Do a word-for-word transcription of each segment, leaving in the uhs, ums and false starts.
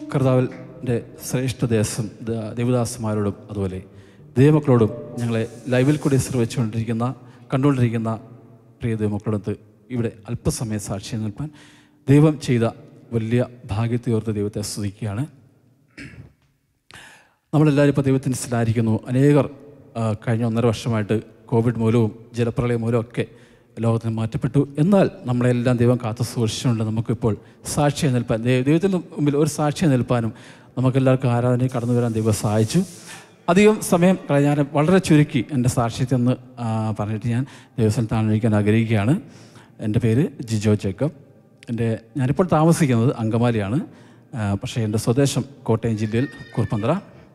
കർത്താവിൻ്റെ ശ്രേഷ്ഠ ദേശം ദേവദാസന്മാരോടും അതുപോലെ ദൈവമക്കളോടും ഞങ്ങളെ ലൈവിൽ കൂടി ശ്രമിച്ചുകൊണ്ടിരിക്കുന്ന കണ്ടുകൊണ്ടിരിക്കുന്ന പ്രിയ ദൈവമക്കളോടൊത്ത് ഇവിടെ അല്പസമയം സാക്ഷ്യം നിൽപ്പാൻ ദൈവം ചെയ്ത വലിയ ഭാഗ്യത്തെ ഓർത്ത് ദൈവത്തെ സ്തുതിക്കുകയാണ്. നമ്മളെല്ലാവരും ഇപ്പോൾ ദൈവത്തിൻ്റെ സ്ഥിതിയായിരിക്കുന്നു. അനേകർ കഴിഞ്ഞ ഒന്നര വർഷമായിട്ട് കോവിഡ് മൂലവും ജലപ്രളയം മൂലവും ഒക്കെ ലോകത്തിന് മാറ്റപ്പെട്ടു. എന്നാൽ നമ്മളെല്ലാം ദൈവം കാത്തു സൂക്ഷിച്ചുകൊണ്ട് നമുക്കിപ്പോൾ സാക്ഷ്യം നിൽപ്പാൻ ദൈവത്തിന് മുമ്പിൽ ഒരു സാക്ഷ്യം നിൽപ്പാനും നമുക്കെല്ലാവർക്കും ആരാധനയിൽ കടന്നു വരാൻ ദൈവം സഹായിച്ചു. അധികം സമയം ഞാൻ വളരെ ചുരുക്കി എൻ്റെ സാക്ഷ്യത്തിൽ നിന്ന് പറഞ്ഞിട്ട് ഞാൻ ദൈവസ്ഥലത്ത് താഴ്ന്നിരിക്കാൻ ആഗ്രഹിക്കുകയാണ്. എൻ്റെ പേര് ജിജോ ജേക്കബ്. എൻ്റെ ഞാനിപ്പോൾ താമസിക്കുന്നത് അങ്കമാലിയാണ്. പക്ഷേ എൻ്റെ സ്വദേശം കോട്ടയം ജില്ലയിൽ കുറുപ്പന്തറ.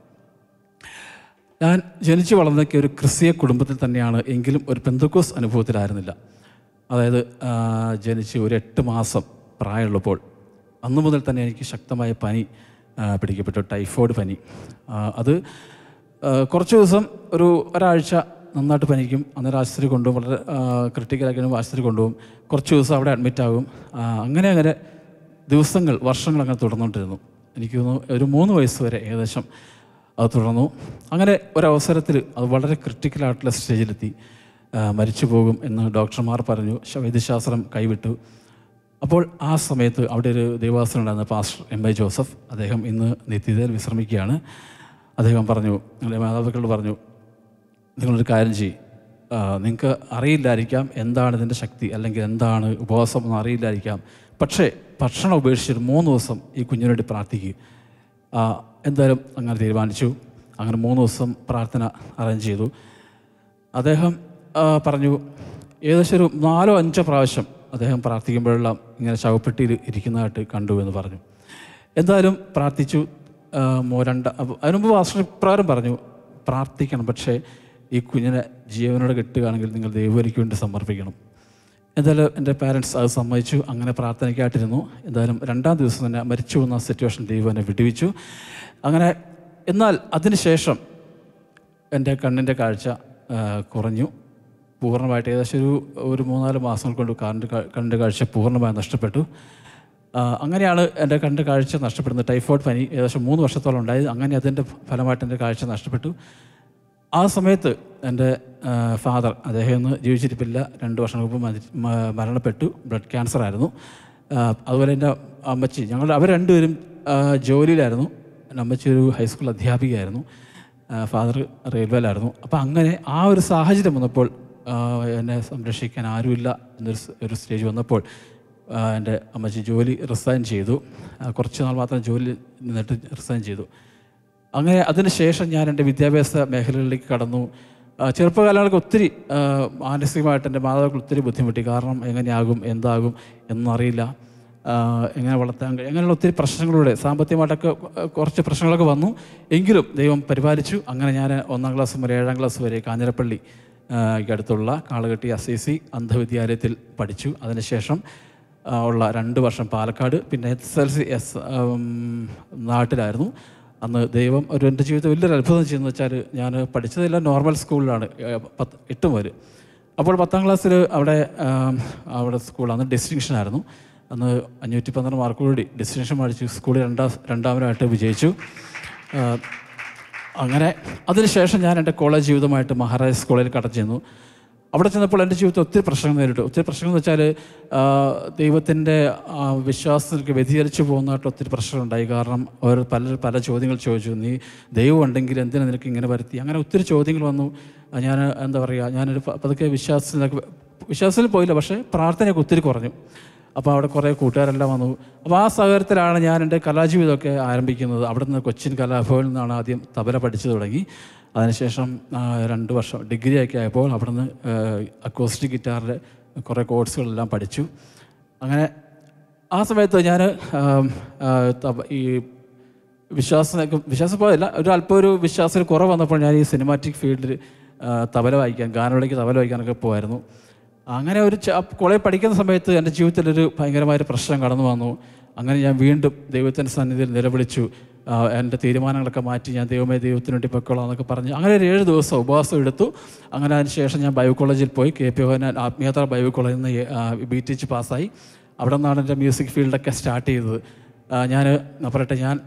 ഞാൻ ജനിച്ചു വളർന്നൊക്കെ ഒരു ക്രിസ്തീയ കുടുംബത്തിൽ തന്നെയാണ്. എങ്കിലും ഒരു പെന്തക്കോസ് അനുഭവത്തിലായിരുന്നില്ല. അതായത് ജനിച്ച് ഒരു എട്ട് മാസം പ്രായമുള്ളപ്പോൾ അന്നു മുതൽ തന്നെ എനിക്ക് ശക്തമായ പനി പിടിക്കപ്പെട്ടു, ടൈഫോയിഡ് പനി. അത് കുറച്ച് ദിവസം ഒരു ഒരാഴ്ച നന്നായിട്ട് പനിക്കും. അന്നേരം ആശുപത്രി കൊണ്ടുപോകും, വളരെ ക്രിട്ടിക്കലാക്കി ആശുപത്രി കൊണ്ടുപോകും. കുറച്ച് ദിവസം അവിടെ അഡ്മിറ്റാകും. അങ്ങനെ അങ്ങനെ ദിവസങ്ങൾ വർഷങ്ങൾ അങ്ങനെ തുടർന്നുകൊണ്ടിരുന്നു. എനിക്ക് തോന്നുന്നു ഒരു മൂന്ന് വയസ്സ് വരെ ഏകദേശം അത് തുടർന്നു. അങ്ങനെ ഒരവസരത്തിൽ അത് വളരെ ക്രിട്ടിക്കലായിട്ടുള്ള സ്റ്റേജിലെത്തി. മരിച്ചു പോകും എന്ന് ഡോക്ടർമാർ പറഞ്ഞു, വൈദ്യശാസ്ത്രം കൈവിട്ടു. അപ്പോൾ ആ സമയത്ത് അവിടെ ഒരു ദേവാസനുണ്ടായിരുന്ന പാസ്റ്റർ എം ഐ ജോസഫ്, അദ്ദേഹം ഇന്ന് നിത്യതയിൽ വിശ്രമിക്കുകയാണ്. അദ്ദേഹം പറഞ്ഞു, നിങ്ങളുടെ മാതാപിതാക്കളോട് പറഞ്ഞു, നിങ്ങളൊരു കാര്യം ചെയ്യും, നിങ്ങൾക്ക് അറിയില്ലായിരിക്കാം എന്താണ് ഇതിൻ്റെ ശക്തി, അല്ലെങ്കിൽ എന്താണ് ഉപവാസം ഒന്നും അറിയില്ലായിരിക്കാം, പക്ഷേ ഭക്ഷണം ഉപേക്ഷിച്ചിട്ട് മൂന്ന് ദിവസം ഈ കുഞ്ഞിന് വേണ്ടി പ്രാർത്ഥിക്കുക. എന്തായാലും അങ്ങനെ തീരുമാനിച്ചു. അങ്ങനെ മൂന്ന് ദിവസം പ്രാർത്ഥന അറേഞ്ച് ചെയ്തു. അദ്ദേഹം പറഞ്ഞു, ഏകദേശം ഒരു നാലോ അഞ്ചോ പ്രാവശ്യം അദ്ദേഹം പ്രാർത്ഥിക്കുമ്പോഴെല്ലാം ഇങ്ങനെ ശവപ്പെട്ടിയിൽ ഇരിക്കുന്നതായിട്ട് കണ്ടു എന്ന് പറഞ്ഞു. എന്തായാലും പ്രാർത്ഥിച്ചു. രണ്ട് അതിനുമുമ്പ് വാസ്തുപ്രകാരം പറഞ്ഞു, പ്രാർത്ഥിക്കണം, പക്ഷേ ഈ കുഞ്ഞിനെ ജീവനോടെ കിട്ടുകയാണെങ്കിൽ നിങ്ങൾ ദൈവത്തിലേക്ക് വേണ്ടി സമർപ്പിക്കണം. എന്തായാലും എൻ്റെ പാരൻസ് അത് സമ്മതിച്ചു. അങ്ങനെ പ്രാർത്ഥനയ്ക്കായിട്ടിരുന്നു. എന്തായാലും രണ്ടാം ദിവസം തന്നെ മരിച്ചു പോകുന്ന സിറ്റുവേഷൻ ദൈവം എന്നെ വിടുവിച്ചു. അങ്ങനെ എന്നാൽ അതിനുശേഷം എൻ്റെ കണ്ണിൻ്റെ കാഴ്ച കുറഞ്ഞു പൂർണ്ണമായിട്ട്. ഏകദേശം ഒരു ഒരു മൂന്നാല് മാസങ്ങൾ കൊണ്ട് കണ്ണിൻ്റെ കണ്ണിൻ്റെ കാഴ്ച പൂർണ്ണമായി നഷ്ടപ്പെട്ടു. അങ്ങനെയാണ് എൻ്റെ കണ്ണിൻ്റെ കാഴ്ച നഷ്ടപ്പെടുന്നത്. ടൈഫോയിഡ് പനി ഏകദേശം മൂന്ന് വർഷത്തോളം ഉണ്ടായി. അങ്ങനെ അതിൻ്റെ ഫലമായിട്ട് എൻ്റെ കാഴ്ച നഷ്ടപ്പെട്ടു. ആ സമയത്ത് എൻ്റെ ഫാദർ, അദ്ദേഹം ഇന്ന് ജീവിച്ചിരിപ്പില്ല, രണ്ട് വർഷം മുമ്പ് മരണപ്പെട്ടു. ബ്ലഡ് ക്യാൻസർ ആയിരുന്നു. അതുപോലെ എൻ്റെ അമ്മച്ചി, ഞങ്ങൾ അവർ രണ്ടുപേരും ജോലിയിലായിരുന്നു. എൻ്റെ അമ്മച്ചി ഒരു ഹൈസ്കൂൾ അധ്യാപികയായിരുന്നു, ഫാദർ റെയിൽവേയിലായിരുന്നു. അപ്പോൾ അങ്ങനെ ആ ഒരു സാഹചര്യം വന്നപ്പോൾ, എന്നെ സംരക്ഷിക്കാൻ ആരുമില്ല എന്നൊരു ഒരു സ്റ്റേജ് വന്നപ്പോൾ എൻ്റെ അമ്മച്ചി ജോലി റിസൈൻ ചെയ്തു. കുറച്ച് നാൾ മാത്രം ജോലി നിന്നിട്ട് റിസൈൻ ചെയ്തു. അങ്ങനെ അതിന് ശേഷം ഞാൻ എൻ്റെ വിദ്യാഭ്യാസ മേഖലകളിലേക്ക് കടന്നു. ചെറുപ്പകാലങ്ങൾക്ക് ഒത്തിരി മാനസികമായിട്ട് എൻ്റെ മാതാപിതാക്കൾ ഒത്തിരി ബുദ്ധിമുട്ടി. കാരണം എങ്ങനെയാകും, എന്താകും എന്നറിയില്ല, എങ്ങനെ വളർത്താൻ കഴിയും, അങ്ങനെയുള്ള ഒത്തിരി പ്രശ്നങ്ങളിലൂടെ സാമ്പത്തികമായിട്ടൊക്കെ കുറച്ച് പ്രശ്നങ്ങളൊക്കെ വന്നു. എങ്കിലും ദൈവം പരിപാലിച്ചു. അങ്ങനെ ഞാൻ ഒന്നാം ക്ലാസ് മുതൽ ഏഴാം ക്ലാസ് വരെ കാഞ്ഞിരപ്പള്ളി അടുത്തുള്ള കാളകെട്ടി എസ് ഐ സി അന്ധവിദ്യാലയത്തിൽ പഠിച്ചു. അതിനുശേഷം ഉള്ള രണ്ട് വർഷം പാലക്കാട്, പിന്നെ എസ് എൽ സി എസ് നാട്ടിലായിരുന്നു. അന്ന് ദൈവം ഒരു എൻ്റെ ജീവിതത്തിൽ വലിയൊരു അത്ഭുതം ചെയ്യുന്നത് വെച്ചാൽ, ഞാൻ പഠിച്ചതെല്ലാം നോർമൽ സ്കൂളിലാണ്, പത്ത് എട്ട് മുതൽ. അപ്പോൾ പത്താം ക്ലാസ്സിൽ അവിടെ അവിടെ സ്കൂൾ അന്ന് ഡിസ്റ്റിങ്ഷനായിരുന്നു. അന്ന് അഞ്ഞൂറ്റി പന്ത്രണ്ട് മാർക്കോടുകൂടി ഡിസ്റ്റിങ്ഷൻ പഠിച്ചു. സ്കൂളിൽ രണ്ടാം രണ്ടാമനായിട്ട് വിജയിച്ചു. അങ്ങനെ അതിനുശേഷം ഞാൻ എൻ്റെ കോളേജ് ജീവിതമായിട്ട് മഹാരാജാസ് കോളേജിൽ കടന്നു ചെന്നു. അവിടെ ചെന്നപ്പോൾ എൻ്റെ ജീവിതത്തിൽ ഒത്തിരി പ്രശ്നങ്ങൾ നേരിട്ടു. ഒത്തിരി പ്രശ്നങ്ങൾ എന്ന് വെച്ചാൽ ദൈവത്തിൻ്റെ വിശ്വാസത്തിലേക്ക് വ്യതിചലിച്ചു പോകുന്നതായിട്ട് ഒത്തിരി പ്രശ്നങ്ങളുണ്ടായി. കാരണം അവർ പല പല ചോദ്യങ്ങൾ ചോദിച്ചു. നീ ദൈവം ഉണ്ടെങ്കിൽ എന്തിനാ നിനക്ക് ഇങ്ങനെ വരുത്തി? അങ്ങനെ ഒത്തിരി ചോദ്യങ്ങൾ വന്നു. ഞാൻ എന്താ പറയുക, ഞാനൊരു പതുക്കെ വിശ്വാസത്തിലേക്ക് വിശ്വാസത്തിൽ പോയില്ല, പക്ഷേ പ്രാർത്ഥനയൊക്കെ ഒത്തിരി കുറഞ്ഞു. അപ്പോൾ അവിടെ കുറേ കൂട്ടുകാരെല്ലാം വന്നു. അപ്പോൾ ആ സാഹചര്യത്തിലാണ് ഞാൻ എൻ്റെ കലാജീവിതമൊക്കെ ആരംഭിക്കുന്നത്. അവിടെ നിന്ന് കൊച്ചിൻ കലാഭവനിൽ നിന്നാണ് ആദ്യം തബല പഠിച്ചു തുടങ്ങി. അതിനുശേഷം രണ്ട് വർഷം ഡിഗ്രി ഒക്കെ ആയപ്പോൾ അവിടെ നിന്ന് അക്കോസ്റ്റിക് ഗിറ്റാറിൻ്റെ കുറേ കോഴ്സുകളെല്ലാം പഠിച്ചു. അങ്ങനെ ആ സമയത്ത് ഞാൻ ഈ വിശ്വാസം വിശ്വാസം പോയല്ല, ഒരു അല്പം ഒരു വിശ്വാസത്തിൽ കുറവ് വന്നപ്പോൾ ഞാൻ ഈ സിനിമാറ്റിക് ഫീൽഡിൽ തബല വായിക്കാൻ, ഗാനമേളയ്ക്ക് തബല വായിക്കാനൊക്കെ പോയായിരുന്നു. അങ്ങനെ ഒരു കോളേജ് പഠിക്കുന്ന സമയത്ത് എൻ്റെ ജീവിതത്തിലൊരു ഭയങ്കരമായൊരു പ്രശ്നം കടന്നു വന്നു. അങ്ങനെ ഞാൻ വീണ്ടും ദൈവത്തിൻ്റെ സന്നിധിയിൽ നിലവിളിച്ചു. എൻ്റെ തീരുമാനങ്ങളൊക്കെ മാറ്റി ഞാൻ ദൈവമേ ദൈവത്തിന് വേണ്ടി പൊയ്ക്കോളാം എന്നൊക്കെ പറഞ്ഞ് അങ്ങനെ ഒരു ഏഴ് ദിവസം ഉപവാസം എടുത്തു. അങ്ങനെ അതിന് ശേഷം ഞാൻ ബൈബിൾ കോളേജിൽ പോയി. കെ പി ഹോനാൻ ആത്മീയത ബൈബിൾ കോളേജിൽ നിന്ന് ബി ടി എച്ച് പാസ്സായി. അവിടെ നിന്നാണ് എൻ്റെ മ്യൂസിക് ഫീൽഡൊക്കെ സ്റ്റാർട്ട് ചെയ്തത്. ഞാൻ പറയട്ടെ, ഞാൻ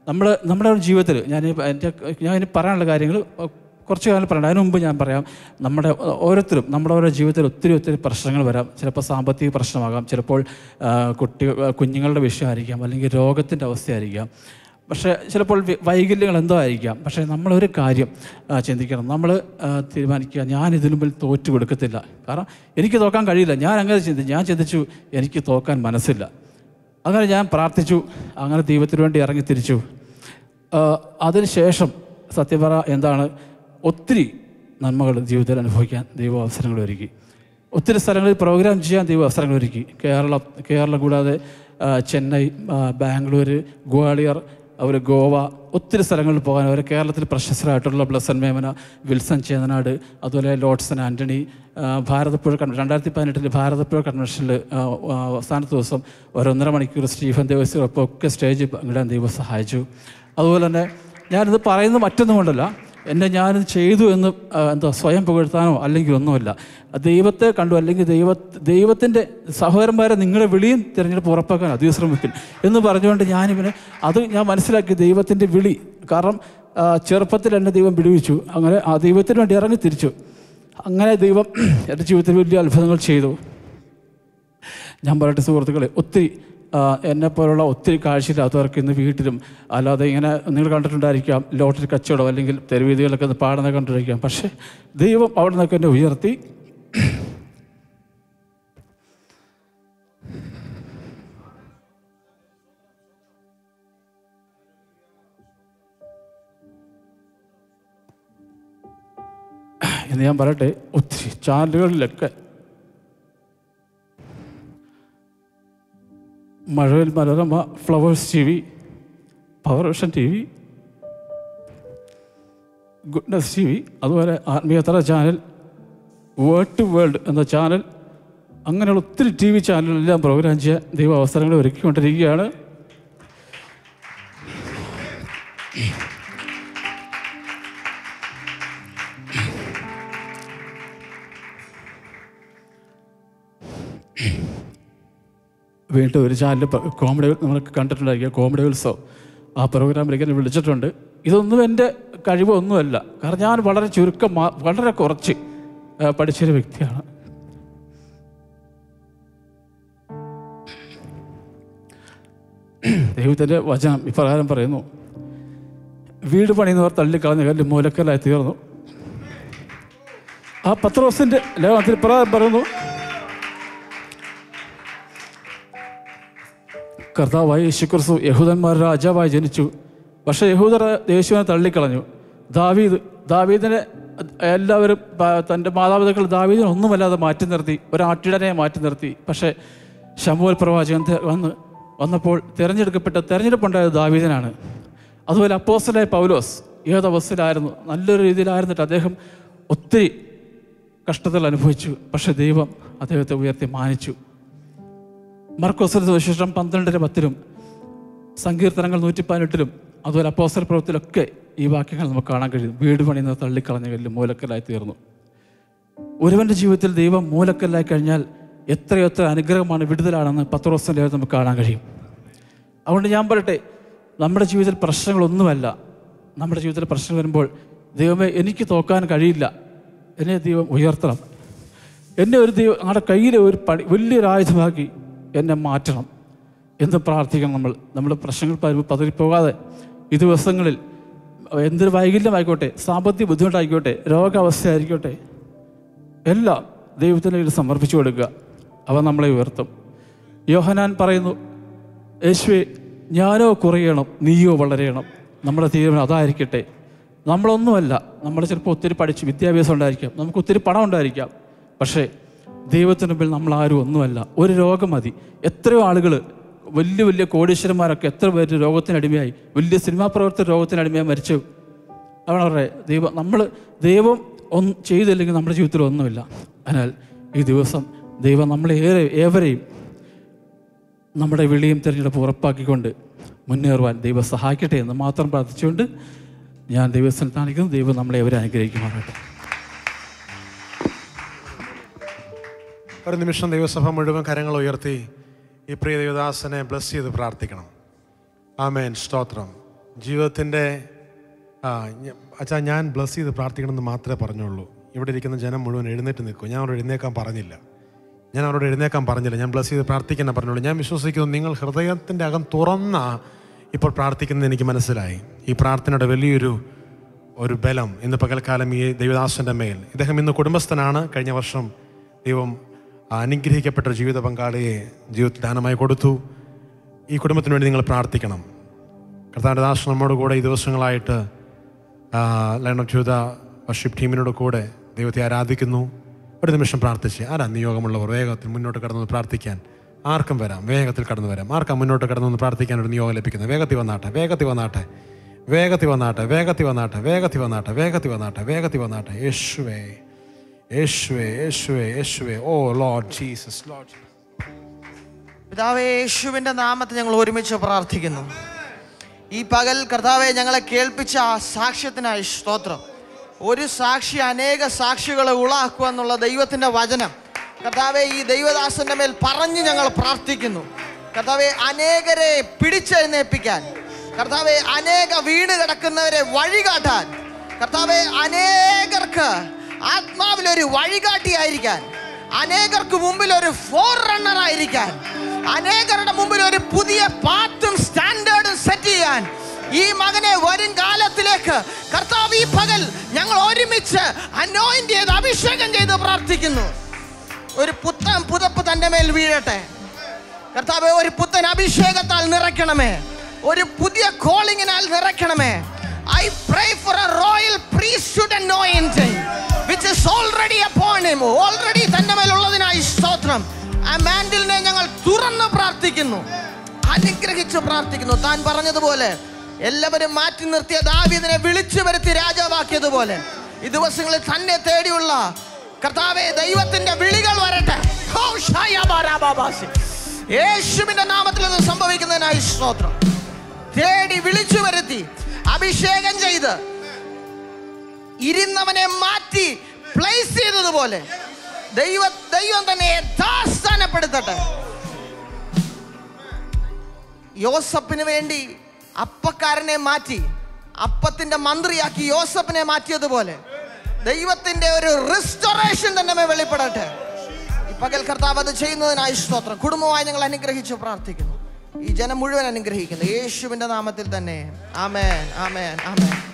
നമ്മൾ നമ്മുടെ ജീവിതത്തിൽ ഞാൻ എൻ്റെ ഞാൻ ഇനി പറയാനുള്ള കാര്യങ്ങൾ കുറച്ച് കാലം പറയണം. അതിന് മുമ്പ് ഞാൻ പറയാം, നമ്മുടെ ഓരോരുത്തരും നമ്മുടെ ഓരോ ജീവിതത്തിൽ ഒത്തിരി ഒത്തിരി പ്രശ്നങ്ങൾ വരാം. ചിലപ്പോൾ സാമ്പത്തിക പ്രശ്നമാകാം, ചിലപ്പോൾ കുട്ടി കുഞ്ഞുങ്ങളുടെ വിഷയമായിരിക്കാം, അല്ലെങ്കിൽ രോഗത്തിൻ്റെ അവസ്ഥയായിരിക്കാം, പക്ഷേ ചിലപ്പോൾ വൈകല്യങ്ങൾ എന്തോ ആയിരിക്കാം. പക്ഷേ നമ്മളൊരു കാര്യം ചിന്തിക്കണം, നമ്മൾ തീരുമാനിക്കുക, ഞാൻ ഇതിനു മുമ്പിൽ തോറ്റു കൊടുക്കത്തില്ല. കാരണം എനിക്ക് തോക്കാൻ കഴിയില്ല. ഞാൻ അങ്ങനെ ചിന്തിച്ചു ഞാൻ ചിന്തിച്ചു എനിക്ക് തോക്കാൻ മനസ്സില്ല. അങ്ങനെ ഞാൻ പ്രാർത്ഥിച്ചു, അങ്ങനെ ദൈവത്തിന് വേണ്ടി ഇറങ്ങി തിരിച്ചു. അതിനുശേഷം സത്യം പറ എന്താണ്, ഒത്തിരി നന്മകൾ ജീവിതത്തിൽ അനുഭവിക്കാൻ ദൈവ അവസരങ്ങൾ ഒരുക്കി. ഒത്തിരി സ്ഥലങ്ങളിൽ പ്രോഗ്രാം ചെയ്യാൻ ദൈവ അവസരങ്ങൾ ഒരുക്കി. കേരളം കേരളം കൂടാതെ ചെന്നൈ, ബാംഗ്ലൂർ, ഗ്വാളിയർ, അവർ ഗോവ, ഒത്തിരി സ്ഥലങ്ങളിൽ പോകാൻ. അവർ കേരളത്തിൽ പ്രശസ്തരായിട്ടുള്ള ബ്ലസൻ മേമന, വിൽസൺ ചേതനാട്, അതുപോലെ ലോഡ്സൺ ആൻ്റണി, ഭാരതപ്പുഴ കൺവെൻഷൻ രണ്ടായിരത്തി പതിനെട്ടിൽ ഭാരതപ്പുഴ കൺവെൻഷനിൽ അവസാനത്തെ ദിവസം ഒരൊന്നര മണിക്കൂർ സ്റ്റീഫൻ ദേവസ്യൊപ്പം ഒക്കെ സ്റ്റേജിൽ പങ്കിടാൻ ദൈവം സഹായിച്ചു. അതുപോലെ തന്നെ ഞാനിത് പറയുന്നത് മറ്റൊന്നും കൊണ്ടല്ല, എന്നെ ഞാനിത് ചെയ്തു എന്ന് എന്താ സ്വയം പുകഴ്ത്താനോ അല്ലെങ്കിൽ ഒന്നുമല്ല. ദൈവത്തെ കണ്ടു, അല്ലെങ്കിൽ ദൈവ ദൈവത്തിൻ്റെ സഹോദരന്മാരെ നിങ്ങളുടെ വിളിയും തിരഞ്ഞെടുപ്പ് ഉറപ്പാക്കാൻ അധികം ശ്രമിപ്പിൽ എന്ന് പറഞ്ഞുകൊണ്ട് ഞാനിവനെ അത് ഞാൻ മനസ്സിലാക്കി ദൈവത്തിൻ്റെ വിളി. കാരണം ചെറുപ്പത്തിൽ എന്നെ ദൈവം വിടുവിച്ചു. അങ്ങനെ ആ ദൈവത്തിന് വേണ്ടി ഇറങ്ങി തിരിച്ചു. അങ്ങനെ ദൈവം എൻ്റെ ജീവിതത്തിൽ വലിയ അത്ഭുതങ്ങൾ ചെയ്തു. ഞാൻ പറയട്ടെ സുഹൃത്തുക്കളെ, ഒത്തിരി എന്നെപ്പോലുള്ള ഒത്തിരി കാഴ്ചയില്ലാത്തവർക്ക് ഇന്ന് വീട്ടിലും അല്ലാതെ ഇങ്ങനെ നിങ്ങൾ കണ്ടിട്ടുണ്ടായിരിക്കാം, ലോട്ടറി കച്ചവടം അല്ലെങ്കിൽ തെരുവീതികളൊക്കെ ഒന്ന് പാടുന്ന കണ്ടിരിക്കാം. പക്ഷേ ദൈവം അവിടെ നിന്നൊക്കെ എന്നെ ഉയർത്തി. എന്ന് ഞാൻ പറയട്ടെ, ഒത്തിരി ചാനലുകളിലൊക്കെ Mazhavil Manorama, flowers T V, power vision T V, goodness T V, അതുപോലെ ആത്മീയതര ചാനൽ, വേർഡ് ടു വേൾഡ് എന്ന ചാനൽ, അങ്ങനെയുള്ള ഒത്തിരി ടി വി ചാനലുകളെല്ലാം പ്രോഗ്രാം ചെയ്യാൻ ദൈവ അവസരങ്ങൾ ഒരുക്കിക്കൊണ്ടിരിക്കുകയാണ്. വീണ്ടും ഒരു ചാനൽ കോമഡി നമ്മൾ കണ്ടിട്ടുണ്ടായിരിക്കുക, കോമഡി ഉത്സവം, ആ പ്രോഗ്രാമിലേക്ക് എന്നെ വിളിച്ചിട്ടുണ്ട്. ഇതൊന്നും എൻ്റെ കഴിവൊന്നുമല്ല, കാരണം ഞാൻ വളരെ ചുരുക്കം വളരെ കുറച്ച് പഠിച്ചൊരു വ്യക്തിയാണ്. ദൈവത്തിൻ്റെ വചനം ഇപ്രകാരം പറയുന്നു, വീട് പണിയുന്നവർ തള്ളിക്കളഞ്ഞ കല്ല് മൂലക്കല്ലായി തീർന്നു. ആ പത്രോസിൻ്റെ ലേഖനത്തിൽ ഇപ്രകാരം പറയുന്നു, കർത്താവായ യേശുക്രിസ്തു യഹൂദന്മാരുടെ രാജാവായി ജനിച്ചു, പക്ഷേ യഹൂദർ യേശുവിനെ തള്ളിക്കളഞ്ഞു. ദാവീദ് ദാവീദിനെ എല്ലാവരും തൻ്റെ മാതാപിതാക്കൾ ദാവീദിനെ ഒന്നുമല്ലാതെ മാറ്റി നിർത്തി, ഒരാട്ടിടനെ മാറ്റി നിർത്തി. പക്ഷേ ശമൂവേൽ പ്രവാചകൻ വന്ന് വന്നപ്പോൾ തിരഞ്ഞെടുക്കപ്പെട്ട തിരഞ്ഞെടുപ്പുണ്ടായത് ദാവീദിനാണ്. അതുപോലെ അപ്പോസ്തലനായ പൗലോസ് ഏതവസ്ഥയിലായിരുന്നു, നല്ലൊരു രീതിയിലായിരുന്നിട്ട് അദ്ദേഹം ഒത്തിരി കഷ്ടതകൾ അനുഭവിച്ചു. പക്ഷേ ദൈവം അദ്ദേഹത്തെ ഉയർത്തി മാനിച്ചു. മർക്കോസിന്റെ സുവിശേഷം പന്ത്രണ്ടിന് പത്തിലും സങ്കീർത്തനങ്ങൾ നൂറ്റി പതിനെട്ടിലും അതുപോലെ അപ്പോസ്തല പ്രവൃത്തിയിലൊക്കെ ഈ വാക്യങ്ങൾ നമുക്ക് കാണാൻ കഴിയും. വീട് പണിയുന്ന തള്ളിക്കളഞ്ഞ കല്ല് മൂലക്കല്ലായി തീർന്നു. ഒരുവൻ്റെ ജീവിതത്തിൽ ദൈവം മൂലക്കല്ലായി കഴിഞ്ഞാൽ എത്രയെത്ര അനുഗ്രഹമാണ്, വിടുതലാണെന്ന് പത്രോസിൻ്റെ ലേഖനത്തിൽ നമുക്ക് കാണാൻ കഴിയും. അതുകൊണ്ട് ഞാൻ പറയട്ടെ, നമ്മുടെ ജീവിതത്തിൽ പ്രശ്നങ്ങളൊന്നുമല്ല. നമ്മുടെ ജീവിതത്തിൽ പ്രശ്നം വരുമ്പോൾ ദൈവമേ എനിക്ക് തോക്കാൻ കഴിയില്ല, എന്നെ ദൈവം ഉയർത്തണം, എന്നെ ഒരു ദൈവം നമ്മുടെ കയ്യിലെ ഒരു പണി വലിയൊരു ആയുധമാക്കി എന്നെ മാറ്റണം എന്ന് പ്രാർത്ഥിക്കണം. നമ്മൾ നമ്മുടെ പ്രശ്നങ്ങൾ പതറിപ്പോകാതെ ഈ ദിവസങ്ങളിൽ എന്തൊരു വൈകല്യമായിക്കോട്ടെ, സാമ്പത്തിക ബുദ്ധിമുട്ടായിക്കോട്ടെ, രോഗാവസ്ഥ ആയിരിക്കോട്ടെ, എല്ലാം ദൈവത്തിൻ്റെ കയ്യിൽ സമർപ്പിച്ചു കൊടുക്കുക. അവ നമ്മളെ ഉയർത്തും. യോഹന്നാൻ പറയുന്നു, യേശുവേ ഞാനോ കുറയണം നീയോ വളരണം. നമ്മുടെ തീരുമാനം അതായിരിക്കട്ടെ. നമ്മളൊന്നുമല്ല, നമ്മൾ ചിലപ്പോൾ ഒത്തിരി പഠിച്ച് വിദ്യാഭ്യാസം ഉണ്ടായിരിക്കാം, നമുക്ക് ഒത്തിരി പണം ഉണ്ടായിരിക്കാം, പക്ഷേ ദൈവത്തിന് മുമ്പിൽ നമ്മൾ ആരും ഒന്നുമല്ല. ഒരു രോഗം മതി. എത്രയോ ആളുകൾ വലിയ വലിയ കോടീശ്വരന്മാരൊക്കെ എത്ര പേര് രോഗത്തിനടിമയായി, വലിയ സിനിമാ പ്രവർത്തകർ രോഗത്തിനടിമയായി മരിച്ചു. അതാണ് അവരുടെ ദൈവം. നമ്മൾ ദൈവം ഒന്ന് ചെയ്തില്ലെങ്കിൽ നമ്മുടെ ജീവിതത്തിൽ ഒന്നുമില്ല. അതിനാൽ ഈ ദിവസം ദൈവം നമ്മളെ ഏറെ ഏവരെയും നമ്മുടെ വിളിയും തിരഞ്ഞെടുപ്പ് ഉറപ്പാക്കിക്കൊണ്ട് മുന്നേറുവാൻ ദൈവം സഹായിക്കട്ടെ എന്ന് മാത്രം പ്രാർത്ഥിച്ചുകൊണ്ട് ഞാൻ ദൈവസ്ഥലത്ത് കാണിക്കുന്നു. ദൈവം നമ്മളെ ഏവരെ അനുഗ്രഹിക്കുമാറാകട്ടെ. ഒരു നിമിഷം ദൈവസഭ മുഴുവൻ കരങ്ങൾ ഉയർത്തി ഈ പ്രിയ ദേവദാസനെ ബ്ലസ് ചെയ്ത് പ്രാർത്ഥിക്കണം. ആമേൻ. സ്തോത്രം. ജീവിതത്തിൻ്റെ ആ അച്ഛാ ഞാൻ ബ്ലസ് ചെയ്ത് പ്രാർത്ഥിക്കണമെന്ന് മാത്രമേ പറഞ്ഞുള്ളൂ. ഇവിടെ ഇരിക്കുന്ന ജനം മുഴുവൻ എഴുന്നേറ്റ് നിൽക്കും. ഞാൻ അവരോട് എഴുന്നേക്കാൻ പറഞ്ഞില്ല ഞാൻ അവരോട് എഴുന്നേക്കാൻ പറഞ്ഞില്ല ഞാൻ ബ്ലസ് ചെയ്ത് പ്രാർത്ഥിക്കാൻ പറഞ്ഞുള്ളൂ. ഞാൻ വിശ്വസിക്കുന്നു നിങ്ങൾ ഹൃദയത്തിൻ്റെ അകം തുറന്ന ഇപ്പോൾ പ്രാർത്ഥിക്കുന്നത് എനിക്ക് മനസ്സിലായി. ഈ പ്രാർത്ഥനയുടെ വലിയൊരു ഒരു ബലം ഇന്ന് പകൽക്കാലം ഈ ദൈവദാസൻ്റെ മേൽ. ഇദ്ദേഹം ഇന്ന് കുടുംബസ്ഥനാണ്. കഴിഞ്ഞ വർഷം ദൈവം അനുഗ്രഹിക്കപ്പെട്ട ജീവിത പങ്കാളിയെ ജീവിതത്തിൽ ദാനമായി കൊടുത്തു. ഈ കുടുംബത്തിന് വേണ്ടി നിങ്ങൾ പ്രാർത്ഥിക്കണം. കർത്താവിൻ്റെ ദാസൻ നമ്മോട് കൂടെ ഈ ദിവസങ്ങളായിട്ട് ലയൺ ഓഫ് ജൂദ വർഷിപ്പ് ടീമിനോട് കൂടെ ദൈവത്തെ ആരാധിക്കുന്നു. ഒരു നിമിഷം പ്രാർത്ഥിച്ച് ആരാ നിയോഗമുള്ളവർ വേഗത്തിൽ മുന്നോട്ട് കടന്നു പ്രാർത്ഥിക്കാൻ? ആർക്കും വരാം, വേഗത്തിൽ കടന്നു വരാം. ആർക്കാ മുന്നോട്ട് കടന്നു പ്രാർത്ഥിക്കാൻ ഒരു നിയോഗം ലഭിക്കുന്നത്? വേഗത്തിൽ വന്നാട്ടെ, വേഗത്തിൽ വന്നാട്ടെ, വേഗത്തിൽ വന്നാട്ടെ, വേഗത്തിൽ വന്നാട്ടെ, വേഗത്തിൽ വന്നാട്ടെ, വേഗത്തിൽ വന്നാട്ടെ, വേഗത്തിൽ വന്നാട്ടെ. യേശുവേ, യേശുവേ, യേശുവേ, യേശുവേ. ഓ ലോർഡ് ജീസസ്, ലോർഡ് പിതാവേ, യേശുവിൻ്റെ നാമത്തിൽ ഞങ്ങൾ ഒരുമിച്ച് പ്രാർത്ഥിക്കുന്നു. ഈ പകൽ കർത്താവെ ഞങ്ങളെ കേൾപ്പിച്ച ആ സാക്ഷ്യത്തിനായി സ്തോത്രം. ഒരു സാക്ഷി അനേക സാക്ഷികളെ ഉളാക്കുക എന്നുള്ള ദൈവത്തിൻ്റെ വചനം കർത്താവെ ഈ ദൈവദാസന്റെ മേൽ പറഞ്ഞ് ഞങ്ങൾ പ്രാർത്ഥിക്കുന്നു. കർത്താവെ അനേകരെ പിടിച്ചെഴുന്നേൽപ്പിക്കാൻ, കർത്താവെ അനേക വീണ് കിടക്കുന്നവരെ വഴികാട്ടാൻ, കർത്താവെ അനേകർക്ക് ആത്മാവിലൊരു വഴികാട്ടിയായിരിക്കാൻ, അനേകർക്ക് മുമ്പിൽ ഒരു ഫോർ റണ്ണർ ആയിരിക്കാൻ, അനേകരുടെ മുമ്പിൽ ഒരു പുതിയ പാത്തും സ്റ്റാൻഡേർഡും സെറ്റ് ചെയ്യാൻ ഈ മകനെ വരും കാലത്തിലേക്ക് കർത്താവ് ഈ പകൽ ഞങ്ങൾ ഒരുമിച്ച് അനോയിന്റ് ചെയ്ത് അഭിഷേകം ചെയ്ത് പ്രാർത്ഥിക്കുന്നു. ഒരു പുത്തൻ പുതപ്പ് തൻ്റെ മേൽ വീഴട്ടെ കർത്താവേ. ഒരു പുത്തൻ അഭിഷേകത്താൽ നിറയ്ക്കണമേ, ഒരു പുതിയ കോളിങ്ങിനാൽ നിറയ്ക്കണമേ. I pray for a royal priesthood anointing which is already upon him. Already തൻ്റെ മേലുള്ളതിനായി സ്തോത്രം. ആ മാൻഡിലിനെ ഞങ്ങൾ തുറന്ന് പ്രാർത്ഥിക്കുന്നു, അനുഗ്രഹിച്ച് പ്രാർത്ഥിക്കുന്നു. താൻ പറഞ്ഞതുപോലെ എല്ലാവരും മാറ്റി നിർത്തിയ ദാവീദിനെ വിളിച്ചു വരുത്തി രാജാവാക്കിയതുപോലെ ഈ ദിവസങ്ങളിൽ തന്നെ തേടിയുള്ള കർത്താവേ ദൈവത്തിന്റെ വിളികൾ വരട്ടെ. യേശുവിന്റെ നാമത്തിൽ ഇത് സംഭവിക്കുന്നതിനായി സ്തോത്രം. തേടി വിളിച്ചു വരുത്തി അഭിഷേകം ചെയ്ത് ഇരുന്നവനെ മാറ്റി പ്ലേസ് ചെയ്തതുപോലെ ദൈവ ദൈവം തന്നെ യഥാസ്ഥാനപ്പെടുത്തട്ടെ. യോസഫിന് വേണ്ടി അപ്പക്കാരനെ മാറ്റി അപ്പത്തിന്റെ മന്ത്രിയാക്കി യോസഫിനെ മാറ്റിയതുപോലെ ദൈവത്തിന്റെ ഒരു റിസ്റ്റോറേഷൻ തന്നെ വെളിപ്പെടട്ടെ. ഈ പകൽ കർത്താവ് അത് ചെയ്യുന്നതിനായി സ്തോത്രം. കുടുംബമായി ഞങ്ങൾ അനുഗ്രഹിച്ച് പ്രാർത്ഥിക്കുന്നു. ഈ ജനം മുഴുവൻ അനുഗ്രഹിക്കുന്നു യേശുവിന്റെ നാമത്തിൽ തന്നെ. ആമേൻ, ആമേൻ, ആമേൻ.